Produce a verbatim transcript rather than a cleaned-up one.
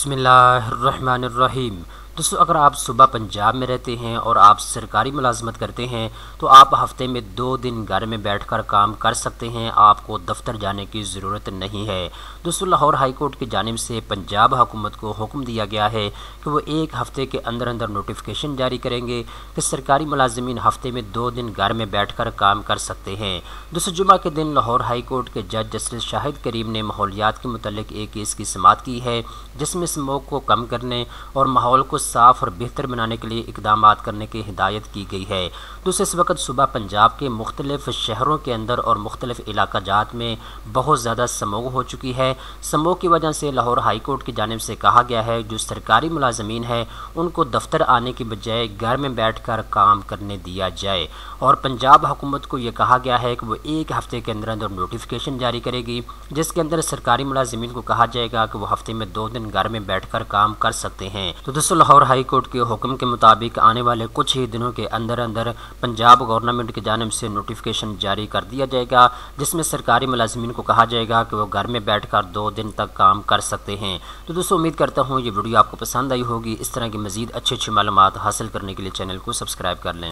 बिस्मिल्लाहिर्रहमानिर्रहीम। दोस्तों, अगर आप सुबह पंजाब में रहते हैं और आप सरकारी मुलाजमत करते हैं तो आप हफ्ते में दो दिन घर में बैठकर काम कर सकते हैं, आपको दफ्तर जाने की ज़रूरत नहीं है। दोस्तों, लाहौर हाई कोर्ट की जानिब से पंजाब हुकूमत को हुक्म दिया गया है कि वो एक हफ़्ते के अंदर अंदर नोटिफिकेशन जारी करेंगे कि सरकारी मुलाजमीन हफ्ते में दो दिन घर में बैठकर काम कर सकते हैं। दोस्तों, जुमा के दिन लाहौर हाई कोर्ट के जज जस्टिस शाहिद करीम ने माहौलियात के मुतल्लिक एक केस की समाअत की है, जिसमें स्मोक को कम करने और माहौल को साफ़ और बेहतर बनाने के लिए इकदाम करने की हिदायत की गई है। दोस्तों, इस वक्त सुबह पंजाब के मुख्तलिफ शहरों के अंदर और मुख्तलिफ इलाका जात में बहुत ज़्यादा स्मोक हो चुकी है। स्मोक की वजह से लाहौर हाई कोर्ट की जानिब से कहा गया है जो सरकारी मुलाजमीन है उनको दफ्तर आने की बजाय घर में बैठ कर काम करने दिया जाए, और पंजाब हुकूमत को ये कहा गया है कि वो एक हफ़्ते के अंदर अंदर नोटिफिकेशन जारी करेगी, जिसके अंदर सरकारी मुलाजमीन को कहा जाएगा कि वो हफ्ते में दो दिन घर में बैठ कर काम कर सकते हैं। तो दोस्तों, लाहौर हाई कोर्ट के हुक्म के मुताबिक आने वाले कुछ ही दिनों के अंदर अंदर पंजाब गवर्नमेंट की जानिब से नोटिफिकेशन जारी कर दिया जाएगा, जिसमें सरकारी मुलाजमीन को कहा जाएगा कि वो घर में बैठ कर दो दिन तक काम कर सकते हैं। तो दोस्तों, उम्मीद करता हूँ ये वीडियो आपको पसंद आई होगी। इस तरह की मज़ीद अच्छी अच्छी मालूमात हासिल करने के लिए चैनल को सब्सक्राइब कर लें।